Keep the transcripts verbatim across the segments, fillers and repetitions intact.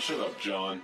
Shut up, John.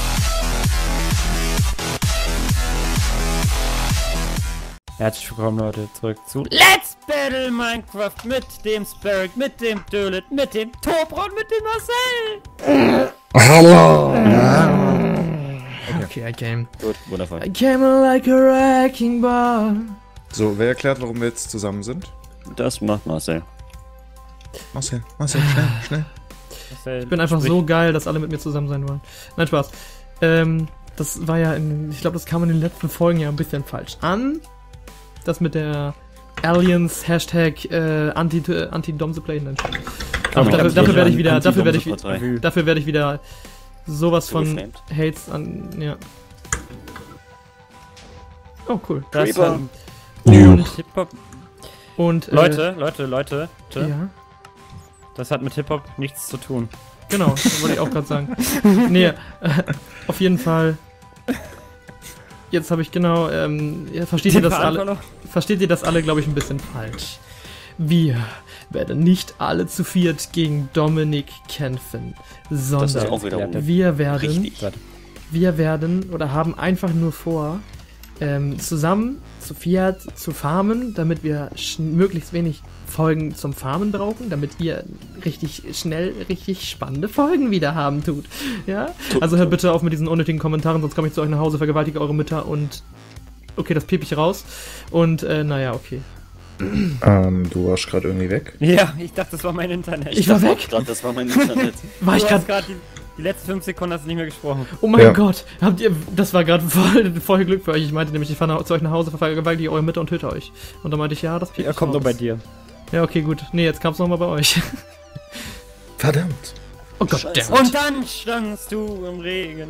Herzlich willkommen, Leute, zurück zu Let's Battle Minecraft mit dem Sparrow, mit dem Dölet, mit dem Tobron, mit dem Marcel. Hallo! Okay, I came. Gut, wundervoll. I came like a wrecking ball. So, wer erklärt, warum wir jetzt zusammen sind? Das macht Marcel. Marcel, Marcel, schnell, schnell. Ich bin einfach so geil, dass alle mit mir zusammen sein wollen. Nein, Spaß. Ähm, das war ja in, ich glaube, das kam in den letzten Folgen ja ein bisschen falsch an. Das mit der Aliens Hashtag äh, Anti äh, Anti Domseplay. Nein, Spaß. Aber dafür, dafür werde ich wieder, dafür werde ich, dafür werde ich wieder sowas von Hates an, ja. Oh cool. Das hat, und Hip-Hop. Und äh, Leute, Leute, Leute, Leute. Ja. Das hat mit Hip-Hop nichts zu tun. Genau, das wollte ich auch gerade sagen. Nee, äh, auf jeden Fall. Jetzt habe ich genau, ähm, ja, versteht ihr das alle? Versteht ihr das alle, glaube ich, ein bisschen falsch. Wir werden nicht alle zu viert gegen Dominik kämpfen, sondern auch wieder wir werden, richtig. wir werden oder haben einfach nur vor, ähm, zusammen zu viert zu farmen, damit wir möglichst wenig Folgen zum Farmen brauchen, damit ihr richtig schnell, richtig spannende Folgen wieder haben tut. Ja? Also hört bitte auf mit diesen unnötigen Kommentaren, sonst komme ich zu euch nach Hause, vergewaltige eure Mütter und okay, das piep ich raus. Und äh, naja, okay. Ähm, du warst gerade irgendwie weg. Ja, ich dachte, das war mein Internet. Ich war weg? Grad, das war mein Internet. War ich gerade die, die letzten fünf Sekunden hast du nicht mehr gesprochen. Oh mein Ja. Gott, habt ihr, das war gerade voll, voll Glück für euch. Ich meinte nämlich, ich fahre zu euch nach Hause, vergewaltige eure Mütter und töte euch. Und dann meinte ich, ja, das piep Er ich kommt raus. nur bei dir. Ja, okay, gut. Nee, jetzt kam's nochmal bei euch. Verdammt. Oh Gott, Scheiße. damn it. Und dann standst du im Regen.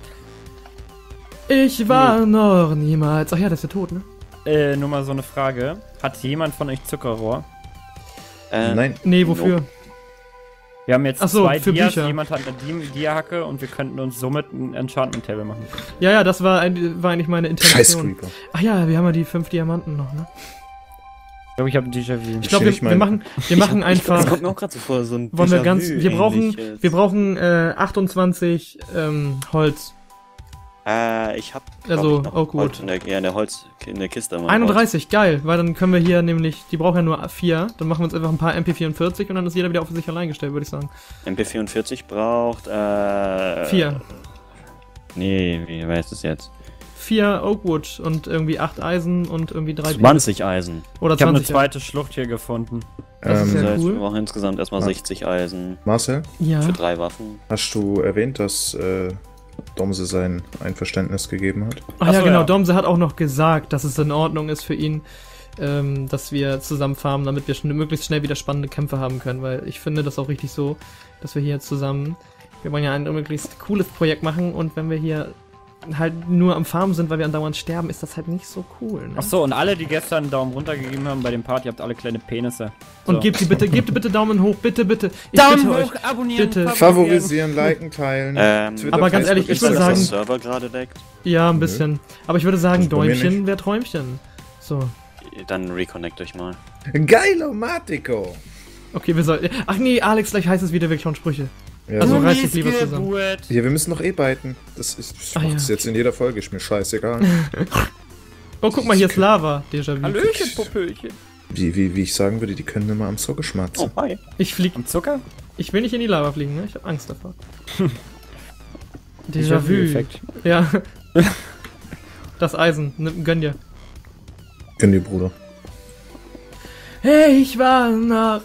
Ich war noch niemals. Ach ja, das ist ja tot, ne? Äh, nur mal so eine Frage. Hat jemand von euch Zuckerrohr? Äh, Nein. Nee, wofür? Wir haben jetzt Ach so, zwei für Dias, Bücher. jemand hat eine Di- Dia-Hacke und wir könnten uns somit ein Enchantment-Table machen. Ja, ja, das war, ein, war eigentlich meine Scheiß Intention. Creeper. Ach ja, wir haben ja die fünf Diamanten noch, ne? Ich glaube, ich habe ein Déjà-vu. Ich glaube, wir, Ich mein- wir machen, wir machen Das kommt einfach. mir auch gerade so vor, so ein Wollen wir Déjà-vu ganz. Wir brauchen, ähnliches. wir brauchen äh, achtundzwanzig ähm, Holz. Äh, ich hab. Also, glaub ich, noch Oakwood. Holz in der, ja, in der Holz, in der Kiste. Mal einunddreißig, geil, weil dann können wir hier nämlich. Die brauchen ja nur vier. Dann machen wir uns einfach ein paar M P vierundvierzig und dann ist jeder wieder auf sich allein gestellt, würde ich sagen. M P vierundvierzig braucht, äh. Vier. Nee, wie heißt es jetzt? Vier Oakwood und irgendwie acht Eisen und irgendwie drei. zwanzig Eisen. Oder Ich habe eine zwanzig. zweite Schlucht hier gefunden. Das ist Ähm, ja Das heißt, cool. wir brauchen insgesamt erstmal Ja. sechzig Eisen. Marcel, Ja. Für drei Waffen. hast du erwähnt, dass äh, Domse sein Einverständnis gegeben hat? Ach ja, Achso, genau. ja. Domse hat auch noch gesagt, dass es in Ordnung ist für ihn, ähm, dass wir zusammen farmen, damit wir schn möglichst schnell wieder spannende Kämpfe haben können. Weil ich finde das auch richtig so, dass wir hier zusammen, wir wollen ja ein möglichst cooles Projekt machen und wenn wir hier halt nur am Farmen sind, weil wir andauernd sterben, ist das halt nicht so cool. Ne? Achso, und alle, die gestern einen Daumen runter gegeben haben bei dem Part, ihr habt alle kleine Penisse. So. Und gebt sie bitte, gebt bitte Daumen hoch, bitte, bitte. Ich Daumen bitte hoch, euch. abonnieren, bitte. Favorisieren, liken, teilen. Ähm, Twitter, aber ganz ehrlich, Facebook, ich würde Ist das, dass sagen- der Server gerade deckt? Ja, ein Nö. bisschen. Aber ich würde sagen, Das bei mir Däumchen nicht. wäre Träumchen. So. Dann reconnect euch mal. Geilo Matico. Okay, wir sollten. Ach nee, Alex, gleich heißt es wieder, wir klauen Sprüche. Ja, Also so. reiß dich lieber zusammen. Geburt. Ja, wir müssen noch eh beiten. Das ist, ich Ah, mach's ja. jetzt in jeder Folge, ist mir scheißegal. Oh, guck mal, hier ist Lava. Déjà-vu. Hallöchen, Popöchen. wie, wie, wie ich sagen würde, die können immer am Zucker schmatzen. Oh, hi. Ich flieg. Am Zucker? Ich will nicht in die Lava fliegen, ne? Ich hab Angst davor. Déjà-vu. Déjà-vu-Effekt. Ja. Das Eisen. Nimm, gönn dir. Gönn dir, Bruder. Hey, ich war noch niemals.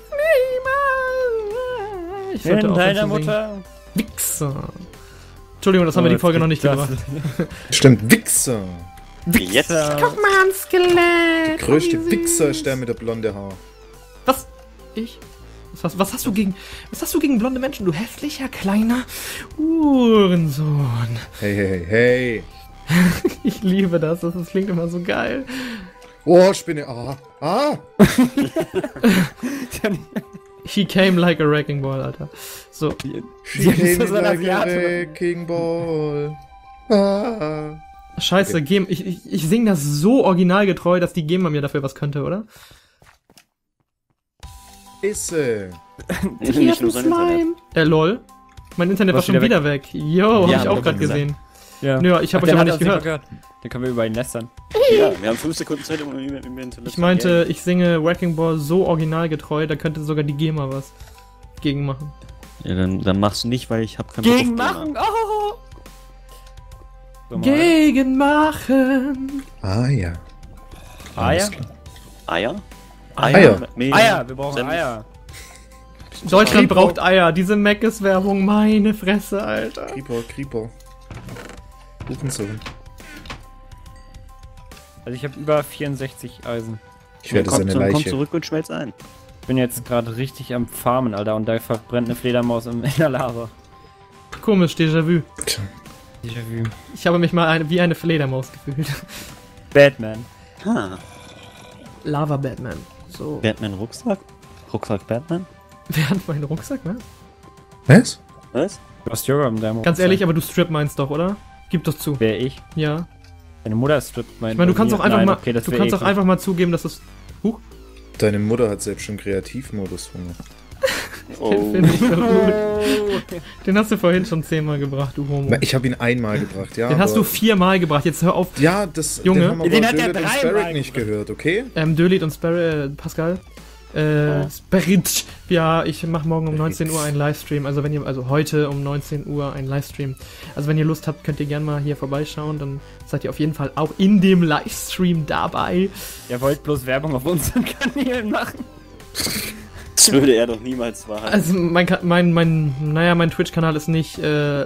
Ich sollte In aufhören deiner zu singen. Mutter. Wichser. Entschuldigung, das haben wir die Folge noch nicht Das- gebracht. Stimmt, Wichser. Jetzt. Guck mal ans Skelett. Größte Wichser ist der mit der blonde Haar. Was? Ich? Was, was, was hast du gegen. Was hast du gegen blonde Menschen, du hässlicher kleiner Uhrensohn? Hey, hey, hey, hey. Ich liebe das, das, das klingt immer so geil. Oh, Spinne. Ah, ah. He came like a wrecking ball, Alter. So. She came ist so ein like a Asiate. wrecking ball. Ah. Scheiße, Game, ich, ich, ich sing das so originalgetreu, dass die GEMA mir dafür was könnte, oder? Isse. Nicht nur sein Internet. Äh, lol. Mein Internet war Was schon wieder wieder weg. Yo, hab Ja, ich auch haben gerade wir gesehen. Ja. Nö, ich hab Ach, euch der aber hat nicht uns gehört. gehört. Dann können wir über ihn lästern. Ja, wir haben fünf Sekunden Zeit, um ihn um ihn zu Ich meinte, ich singe Wrecking Ball so originalgetreu, da könnte sogar die GEMA was gegen machen. Ja, dann, dann machst du nicht, weil ich hab keinen Gegen Bock auf machen! Oh! So, mal. Gegen machen! Ah ja. Eier? Alles klar. Eier? Eier. Mehl, Eier, wir brauchen Senf. Eier. Deutschland Kripo. braucht Eier. Diese Mc's-Werbung, meine Fresse, Alter. Creeper, Creeper. Hurensohn. Also ich habe über vierundsechzig Eisen. Ich werde komm, seine komm Leiche. zurück und schmelz ein. Ich bin jetzt gerade richtig am Farmen, Alter, und da verbrennt eine Fledermaus in der Lava. Komisch, Déjà-vu. Tja. Déjà-vu. Ich habe mich mal eine, wie eine Fledermaus gefühlt. Batman. Ha, Lava-Batman. So. Batman Rucksack? Rucksack Batman? Wer hat meinen Rucksack, ne? Was? Was? Du hast Yoga in deinem Ganz Rucksack. ehrlich, aber du strip meinst doch, oder? Gib doch zu. Wer ich? Ja. Deine Mutter strippt mein. Ich meine, du kannst doch einfach Nein, mal, okay, das du wär kannst doch eklig. einfach mal zugeben, dass das. Huch. Deine Mutter hat selbst schon Kreativmodus, Junge. Oh. Den, find ich doch gut. Den hast du vorhin schon zehnmal gebracht, du Homo. Na, Ich habe ihn einmal gebracht, ja. Den hast aber- du viermal gebracht. Jetzt hör auf. Ja, das Junge. den haben aber Den hat er David und dreimal Sparrow nicht gehört, okay? Ähm, Dölit und Sparrow, äh, Pascal. Äh, Sparit. Ja, ich mache morgen um neunzehn Uhr einen Livestream. Also wenn ihr, also heute um neunzehn Uhr einen Livestream. Also wenn ihr Lust habt, könnt ihr gerne mal hier vorbeischauen. Dann seid ihr auf jeden Fall auch in dem Livestream dabei. Ihr wollt bloß Werbung auf unseren Kanälen machen. Das würde er doch niemals wahrhaben. Also mein, Ka- mein, mein, naja, mein Twitch-Kanal ist nicht, äh,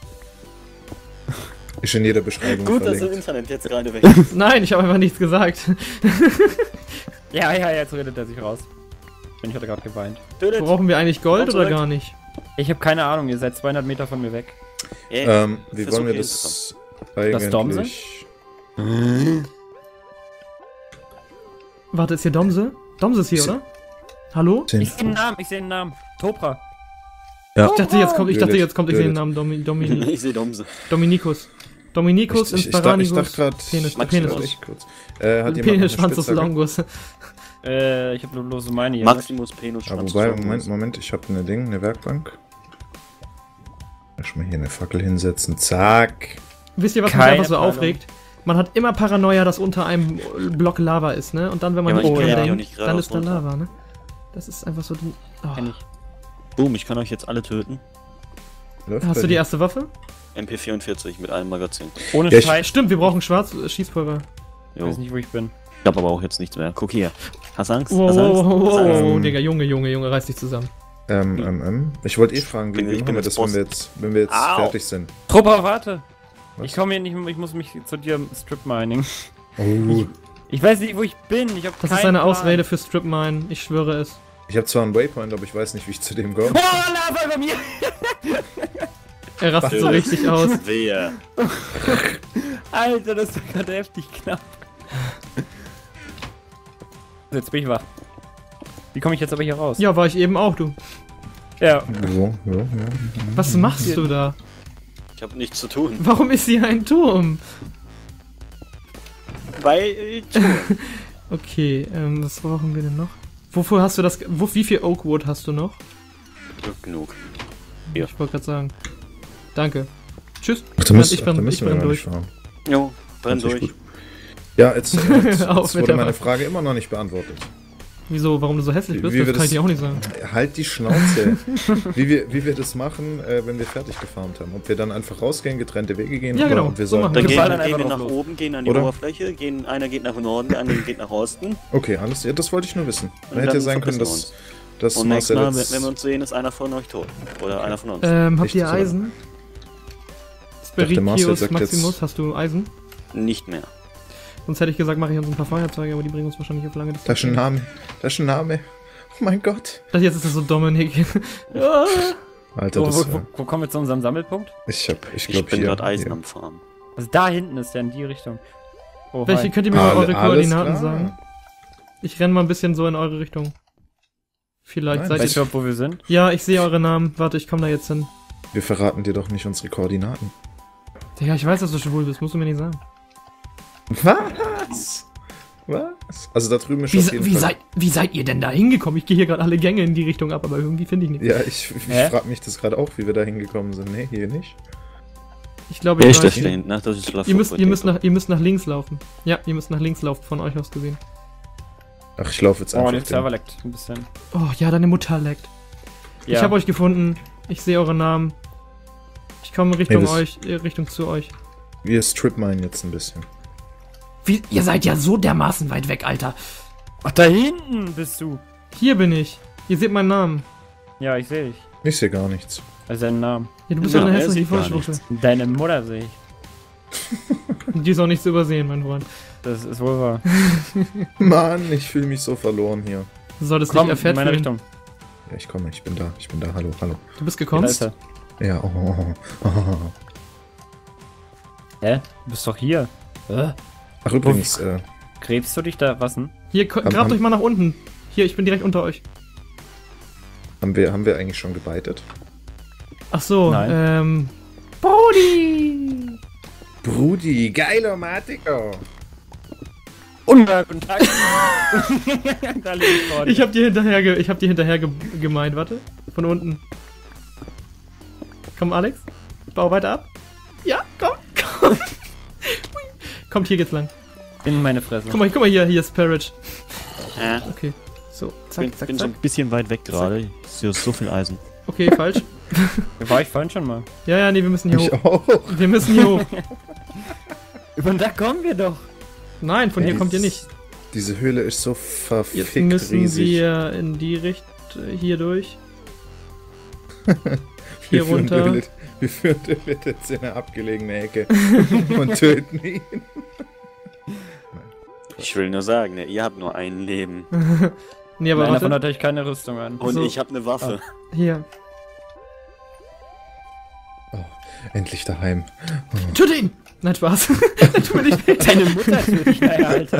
Ist in jeder Beschreibung Gut, dass du im verlinkt. Internet jetzt gerade weg nein, ich habe einfach nichts gesagt. Ja, ja, jetzt redet er sich raus. Bin ich hatte gerade geweint. bist. Brauchen wir eigentlich Gold Komm oder zurück. gar nicht? Ich habe keine Ahnung, ihr seid zweihundert Meter von mir weg. Yeah. Ähm, wie Versuch wollen wir hier das Das Domse? eigentlich... Warte, ist hier Domse? Domse ist hier, Ist- oder? Hallo? Ich sehe den Namen, ich sehe den Namen. Topra. Ja. Ich dachte, jetzt kommt, ich dachte, Dölit, jetzt kommt, ich sehe den Dölit. Namen Domi, Domi, Ich sehe Domse. Dominikus. Dominikus Ich, ich, ich, dachte- ich Inspiranigus. dachte gerade... Penis, Max- Penis. Max- Ich kurz. Äh, hat jemand noch Penis, eine Schwanzus, Spitzhacke? Longus. Äh, ich habe nur bloß meine hier. Maximus Penus Ah, Schwanz. wobei, Moment, Moment, ich habe eine Ding, eine Werkbank. Erstmal hier eine Fackel hinsetzen, zack. Wisst ihr, was mich Keine einfach so Planung. aufregt? Man hat immer Paranoia, dass unter einem Block Lava ist, ne? Und dann, wenn man Ja, nicht aber ich dran kann ja auch denkt, nicht dann geradeaus ist da runter. Lava, ne? Das ist einfach so... Oh. Kenn ich. Boom, ich kann euch jetzt alle töten. Läuft Hast bei du die dir. erste Waffe? M P vierundvierzig mit einem Magazin. Ohne Ja, ich- Scheiß. Stimmt, wir brauchen Schwarz äh, Schießpulver. Ich Jo. weiß nicht, wo ich bin. Ich hab aber auch jetzt nichts mehr. Guck hier. Hast Angst? Wow, Hast Angst? wow, wow, Hast Angst? wow, Ähm, Digga, Junge, Junge, Junge, reiß dich zusammen. Ähm, ähm, ähm. Ich wollte eh fragen, wie, bin- wie ich machen bin wir jetzt das, wenn Boss. wir jetzt, wenn wir jetzt Au. fertig sind? Topra, warte. Was? Ich komme hier nicht, ich muss mich zu dir Strip Mining. Oh. Ich weiß nicht, wo ich bin. Ich habe Das ist eine Ausrede für Strip Mine, ich schwöre es. Ich habe zwar einen Waypoint, aber ich weiß nicht, wie ich zu dem komme. Boah, Lava über mir! Er rastet so Was? richtig aus. Wehe. Alter, das ist gerade heftig knapp. Jetzt bin ich wach. Wie komme ich jetzt aber hier raus? Ja, war ich eben auch, du. Ja. So, ja, ja. Was machst du da? Ich hab nichts zu tun. Warum ist hier ein Turm? Weil ich Okay, ähm, was brauchen wir denn noch? Wofür hast du das? Wo, wie viel Oakwood hast du noch? genug. Ja. Ich wollte gerade sagen. Danke. Tschüss. Ach, da müssen, ich ach, da bin, ich müssen wir bin gar nicht durch. fahren. Jo, brenn Natürlich durch. gut. Ja, jetzt, äh, jetzt, Auf jetzt mit wurde der meine Waffe. Frage immer noch nicht beantwortet. Wieso, warum du so hässlich Wie- bist? wie Das wir kann ich das- dir auch nicht sagen. Halt die Schnauze. wie, wir, wie wir das machen, äh, wenn wir fertig gefarmt haben. Ob wir dann einfach rausgehen, getrennte Wege gehen, Ja, oder genau, ob wir so sagen, machen Dann Wir gehen, fallen dann dann gehen wir einfach nach drauf oben, gehen an die Oder? Oberfläche, gehen, einer geht nach Norden, der andere geht nach Osten. okay, alles, ja, das wollte ich nur wissen. Und Dann hätte dann ja sein können, verpissen dass, dass Und nächstes Marcel Mal, jetzt... wenn wir uns sehen, ist einer von euch tot. Oder einer von uns. Ähm, habt Richtig ihr so. Eisen? dachte, Marcel Spirikius sagt Maximus, jetzt- hast du Eisen? Nicht mehr. Sonst hätte ich gesagt, mache ich uns ein paar Feuerzeuge, aber die bringen uns wahrscheinlich auf lange Distanz. Das ist ein Name. Das ist ein Name. Oh mein Gott. Das jetzt ist das so Dominik. Ah. Alter, Wo, das, wo, wo, wo kommen wir zu unserem Sammelpunkt? ich hab, ich Ich glaube bin hier. gerade Eisen hier. am Farmen. Also da hinten ist der in die Richtung. Oh, Welche hi. könnt ihr mir mal Alle- eure alles Koordinaten klar. sagen? Ich renn mal ein bisschen so in eure Richtung. Vielleicht Nein, seid Weißt du ihr... überhaupt, wo wir sind? Ja, ich sehe eure Namen. Warte, ich komme da jetzt hin. Wir verraten dir doch nicht unsere Koordinaten. Ja, ich weiß, dass du schwul bist. Musst du mir nicht sagen. Was? Was? Also da drüben ist Wie, auf se- jeden wie, Fall... seid, wie seid ihr denn da hingekommen? Ich gehe hier gerade alle Gänge in die Richtung ab, aber irgendwie finde ich nichts. Ja, ich, ich Hä? frage mich das gerade auch, wie wir da hingekommen sind. Nee, hier nicht. Ich glaube, Wer ich ist weiß. das da hinten? Ach, das ist Ihr müsst, ihr, müsst nach, ihr müsst nach links laufen. Ja, ihr müsst nach links laufen, von euch aus gesehen. Ach, ich laufe jetzt Oh, einfach der den... Server leckt ein bisschen. Oh, ja, deine Mutter leckt. Ja. Ich habe euch gefunden. Ich sehe eure Namen. Ich komme Richtung das- euch, äh, Richtung zu euch. Wir strip mine jetzt ein bisschen. Wie, ihr seid ja so dermaßen weit weg, Alter. Ach, da hinten bist du. Hier bin ich. Ihr seht meinen Namen. Ja, ich sehe dich. Ich sehe gar nichts. Also deinen Namen. Ja, du bist Ja, doch eine er hässliche sieht gar Vollschwuchtel. Deine Mutter sehe ich. Die ist auch nicht zu übersehen, mein Freund. Das ist wohl wahr. Mann, ich fühle mich so verloren hier. Du solltest Komm, dich in erfährt meine fühlen. Richtung. Ja, ich komme, ich bin da, ich bin da. Hallo, hallo. Du bist Da gekommen? ist er. Ja, oh, oh, oh, oh. Hä? Du bist doch hier. Äh? Ach, übrigens, äh, Gräbst du dich da? Was denn? Hier, ko- Haben- grabt haben- euch mal nach unten. Hier, ich bin direkt unter euch. haben wir, haben wir eigentlich schon gebeitet? Ach so, Nein. ähm... Brody! Brudi, geiler Matiker. Ungar, guten Tag. Da lieg ich vor dir. Ich hab dir hinterher, ge ich hab dir hinterher ge gemeint, warte. Von unten. Komm, Alex. Bau weiter ab. Ja, komm, komm. Hui. Kommt, hier geht's lang. In meine Fresse. Guck mal, guck mal hier, hier ist Parrot. Ja. Okay. So, Ich zack, bin, zack, bin so zack. ein bisschen weit weg gerade. Ich sehe so viel Eisen. Okay, falsch. War ich vorhin schon mal. Ja, ja, nee, wir müssen hier Ich hoch. auch. Wir müssen hier hoch. Über da kommen wir doch. Nein, von hier Ey, kommt ihr dies- nicht. Diese Höhle ist so verfickt Jetzt müssen riesig. wir in die Richtung, hier durch. wir Hier führen runter. Dölet- Wir führen Dölet jetzt in eine abgelegene Ecke und töten ihn. Ich will nur sagen, ne, ihr habt nur ein Leben. Nee, aber Einer davon warte. hat euch keine Rüstung an. Und So. ich habe eine Waffe. Hier. Oh, endlich daheim. Töte ihn! Nein, Spaß. Tut mir nicht weh. Deine Mutter tötet dich, naja, Alter.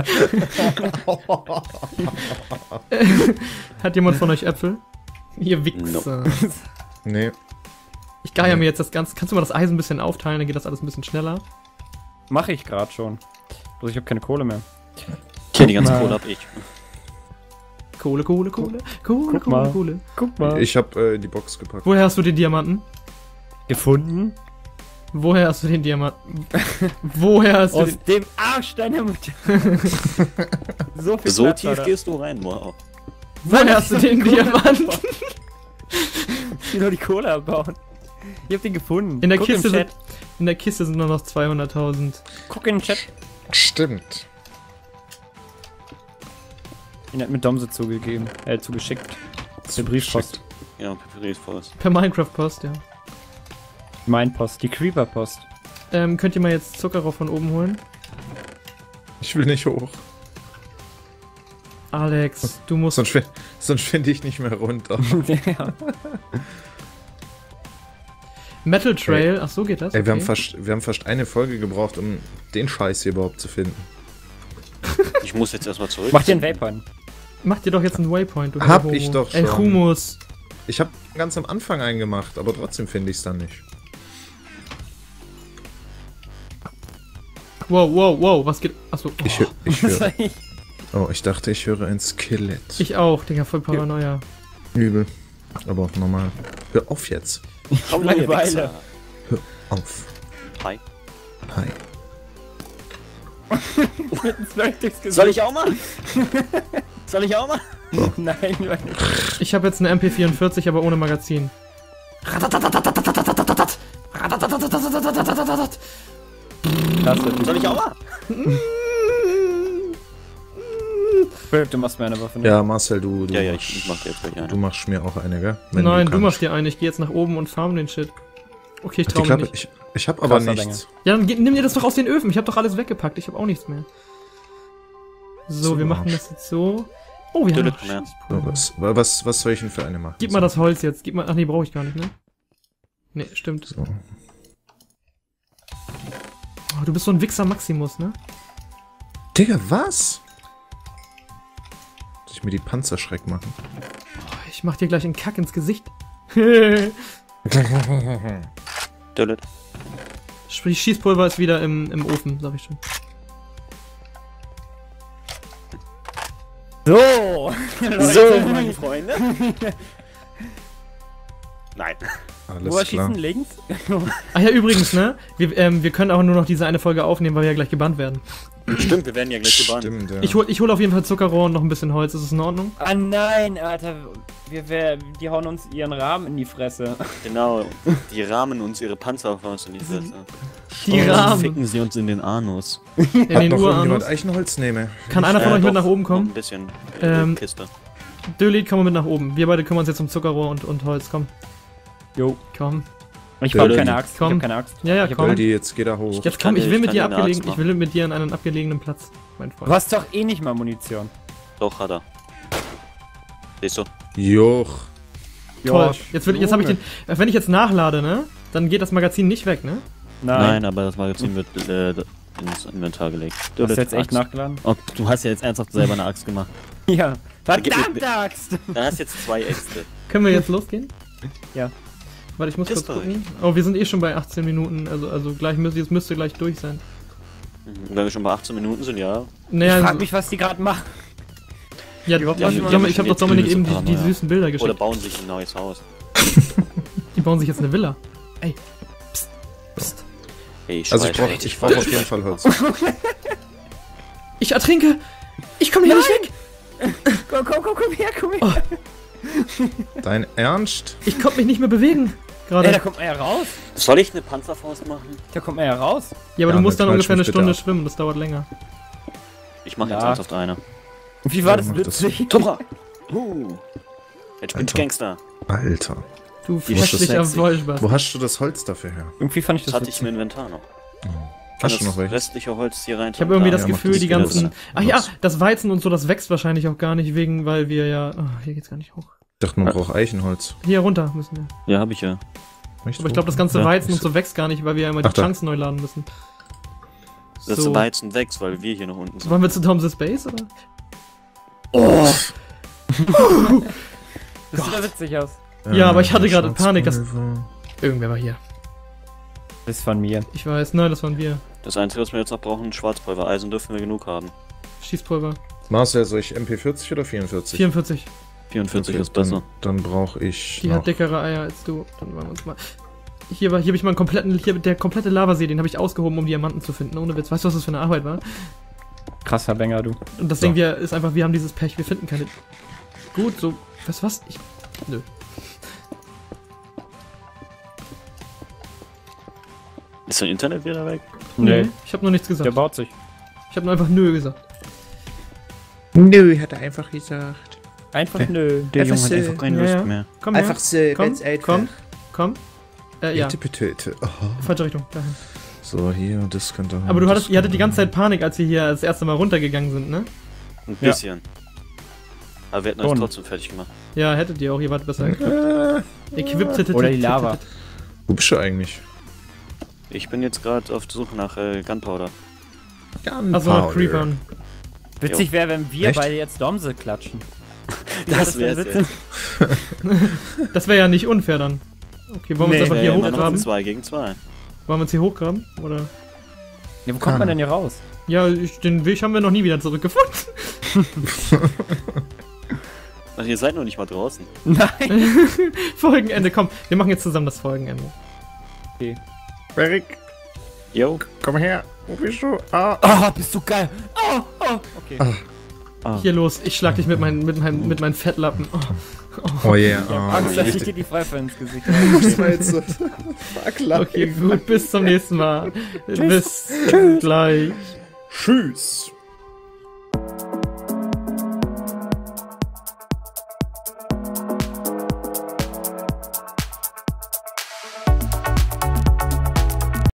Hat jemand von euch Äpfel? Ihr Wichser. Nee, Ich geier mir jetzt das Ganze. Kannst du mal das Eisen ein bisschen aufteilen, dann geht das alles ein bisschen schneller. Mache ich gerade schon. Bloß ich habe keine Kohle mehr. Tja, die ganze mal. Kohle hab ich. Kohle, Kohle, Kohle. Kohle, Guck Kohle, mal. Kohle. Guck mal. ich hab äh, die Box gepackt. Woher hast du den Diamanten? Gefunden? Woher hast du den Diamanten? Woher hast du Aus den... dem Arsch deiner Mutter. so viel So Platz war tief da. gehst du rein, wow. Woher hast du den Diamanten? Ich will nur die Kohle abbauen. Ich hab den gefunden. In der Guck Kiste im Chat. sind, in der Kiste sind nur noch zweihunderttausend. Guck in den Chat. Stimmt. Ihn hat mir Domse zugegeben. Äh, zugeschickt. Der Briefpost. Ja, Briefpost. Per Minecraft-Post, ja. Mein Post. Die Creeper-Post. Ähm, könnt ihr mal jetzt Zuckerrohr von oben holen? Ich will nicht hoch. Alex, du musst... Sonst, find- sonst finde ich nicht mehr runter. ja. Metal Trail, ach so geht das? Ey, wir, okay. haben fast, wir haben fast eine Folge gebraucht, um den Scheiß hier überhaupt zu finden. Ich muss jetzt erstmal zurück. Mach dir einen Vape an. Mach dir doch jetzt einen Waypoint, du Hab Homo. ich doch Ey, schon. Humus. Ich habe ganz am Anfang einen gemacht, aber trotzdem finde ich es dann nicht. Wow, wow, wow, was geht... Achso, oh, Ich, hö- ich Was höre. soll ich? Oh, ich dachte, ich höre ein Skelett. ich auch, Digga, voll Paranoia. Übel. Aber auch normal. Hör auf jetzt. Komm, Langeweile. Hör auf. Hi. Hi. Soll ich auch mal? Soll ich auch mal? Nein, weil ich... Ich habe jetzt eine M P vierundvierzig, aber ohne Magazin. Das wird Soll ich auch mal? Philipp, du machst mir eine Waffe. Ne? Ja, Marcel, du, du, Ja, ja, machst, ich, ich mach dir jetzt gleich du eine. machst mir auch eine, gell? Wenn Nein, du kannst. machst dir einen. Ich gehe jetzt nach oben und farm den Shit. Okay, ich Ach, die trau mich Klappe, nicht. ich, ich hab aber Krasser nichts. Ja, dann geh- nimm dir das doch aus den Öfen. Ich habe doch alles weggepackt. Ich habe auch nichts mehr. So, Zum wir machen Arsch. das jetzt so. Oh, wir haben Dölle, noch ja. So, was, was, was soll ich denn für eine machen? Gib mal das Holz jetzt. Gib mal. Ach nee, brauche ich gar nicht, ne? Nee, stimmt. So. Oh, du bist so ein Wichser Maximus, ne? Digga, was? Soll ich mir die Panzerschreck machen? Oh, ich mach dir gleich einen Kack ins Gesicht. Dölle. Die Schießpulver ist wieder im, im Ofen, sag ich schon. So! So, meine Freunde. Nein. Alles Wo er klar. schießen? Links? Ach ja, übrigens, ne? Wir, ähm, wir können auch nur noch diese eine Folge aufnehmen, weil wir ja gleich gebannt werden. Stimmt, wir werden ja gleich gebannt. Stimmt, ja. Ich hol, ich hol auf jeden Fall Zuckerrohr und noch ein bisschen Holz. Ist das in Ordnung? Ah nein, Alter. Wir, wir, die hauen uns ihren Rahmen in die Fresse. Genau, die rahmen uns ihre Panzerfaust in die Fresse. Die Und dann Rahmen. ficken sie uns in den Anus. In Hat den noch irgendjemand Uranus. Eichenholz nehme? Kann einer von Äh, euch mit doch, nach oben noch kommen? Ein bisschen. Ähm, Kiste. Dölit, komm mal mit nach oben. Wir beide kümmern uns jetzt um Zuckerrohr und, und Holz. Komm, Jo. komm. Ich hab Döli. keine Axt. Ich Komm. hab keine Axt. Ja, ja, Ich hab komm. Goldi, jetzt geh da hoch. Jetzt kann komm, ich dir- will ich mit kann dir dir eine abgelegen. Axt Ich will mit dir an einen abgelegenen Platz, mein Du Freund. hast doch eh nicht mal Munition. Doch, hat er. Siehst du? Joch. Toll. Jetzt, will, jetzt habe ich den. äh, Wenn ich jetzt nachlade, ne? Dann geht das Magazin nicht weg, ne? Nein. Nein, aber das Magazin wird äh, ins Inventar gelegt. Du hast jetzt echt Axt. nachgeladen? Oh, du hast ja jetzt ernsthaft selber eine Axt gemacht. Ja. gib mir- Verdammte Axt! Dann hast du jetzt zwei Äxte. Können wir jetzt losgehen? Ja. Warte, ich muss Ist kurz doch gucken. Oh, wir sind eh schon bei achtzehn Minuten. Also, also gleich müsste, jetzt müsste gleich durch sein. Mhm. Wenn wir schon bei achtzehn Minuten sind, ja. Naja, Ich frag also- mich, was die gerade machen. ja, überhaupt ja, nicht ich, mal- ich, hab- ich habe doch Jetzt Dominik Grüne eben die, Soprano, die ja. süßen Bilder Oder geschickt. bauen sich ein neues Haus. Die bauen sich jetzt eine Villa. Ey. Psst. Psst. Hey, ich Also ich weiß brauch, nicht. ich brauch auf jeden Fall Holz. Ich ertrinke! Ich komme hier nicht weg! Komm, komm, komm, komm her, komm her. Dein Ernst? Ich konnte mich nicht mehr bewegen. Ey, da Gerade. kommt man ja raus. Soll ich eine Panzerfaust machen? Da kommt man ja raus. Ja, aber Ja, du musst dann dann ungefähr eine klatsch mich Stunde bitte ab. schwimmen. Das dauert länger. Ich mache Ja. jetzt ernsthaft eine. Wie war Ja, das mach das. witzig? Tupra! Uh. Jetzt bin ich Alter. Gangster. Alter. Du Die ist so hässlicher sexy. Wollspaß. Wo hast du das Holz dafür her? Irgendwie fand ich Das das hatte ich im witzig. Inventar noch. Hast du noch welches? restliche Holz hier rein. Ich habe irgendwie das Ja, mach Gefühl, das die wieder ganzen. drin. Ach ja, Was? das Weizen und so, das wächst wahrscheinlich auch gar nicht, wegen, weil wir ja. Oh, hier geht's gar nicht hoch. Ich dachte, man braucht Eichenholz. Hier runter müssen wir. Ja, habe ich ja. Echt Aber ich glaube, das ganze Ja. Weizen und so wächst gar nicht, weil wir ja immer die Ach da. Chunks neu laden müssen. Das So. Weizen wächst, weil wir hier noch unten sind. Wollen wir zu Tom's Space, oder? Oh! Das sieht ja witzig aus. Ja, aber ich hatte gerade Panik, dass- Schwarzpulver. Irgendwer war hier. Das ist von mir. Ich weiß, nein, das waren wir. Das Einzige, was wir jetzt noch brauchen, ist Schwarzpulver. Eisen dürfen wir genug haben. Schießpulver. Marcel, soll ich M P vierzig oder vierundvierzig? vierundvierzig. vierundvierzig Okay, ist besser. Dann, dann brauche ich Die noch... hat dickere Eier als du. Dann wollen wir uns mal. Hier, war, hier habe ich mal einen kompletten. Hier, der komplette Lavasee, den habe ich ausgehoben, um Diamanten zu finden. Ohne Witz. Weißt du, was das für eine Arbeit war? Krasser Banger, du. Und das So. Ding wir, ist einfach, wir haben dieses Pech, wir finden keine. Gut, so. Weißt du was? Ich. Nö. Ist dein Internet wieder weg? Nee. Ich habe nur nichts Der gesagt. baut sich. Ich habe nur einfach nö gesagt. Nö, hat er einfach gesagt. Einfach nö. Der Einfach Junge hat so. einfach keine Ja, Lust ja. mehr. Komm her. so, komm, komm, komm. Äh, ja. Bitte, bitte, bitte. Aha. Falsche Richtung. Dahin. So, hier, das könnte... Aber du das hattest, ihr hattet die könnte- ganze Zeit Panik, als wir hier das erste Mal runtergegangen sind, ne? Ein Ja. bisschen. Aber wir hätten euch Schon. trotzdem fertig gemacht. Ja, hättet ihr auch, ihr wart besser equipped. Äh, Equipped. Oder die Lava. wo bist du eigentlich? Ich bin jetzt gerade auf der Suche nach äh, Gunpowder. Also nach Creepern. Witzig wäre, wenn wir Echt? beide jetzt Domse klatschen. Das wär wär's witzig. Das wäre ja nicht unfair dann. Okay, wollen wir Nee, uns einfach Äh, hier man macht hochgraben? zwei gegen zwei. Wollen wir uns hier hochgraben? Oder? Ja, wo kommt man Ah. denn hier raus? Ja, ich, den Weg haben wir noch nie wieder zurückgefunden. Also ihr seid noch nicht mal draußen. Nein. Folgenende, komm, wir machen jetzt zusammen das Folgenende. Erik, Yo. komm her. Wo bist du? Ah. Oh, bist du geil. Oh, oh. Okay. Ah. Hier los, ich schlag dich mit meinen, mit meinen, mit meinen Fettlappen. Oh. Oh yeah. Ich hab Oh, Angst, dass ich dir richtig. die Pfeife ins Gesicht Das war jetzt so... Fuck, live. Okay, gut, bis zum nächsten Mal. Bis gleich. Tschüss.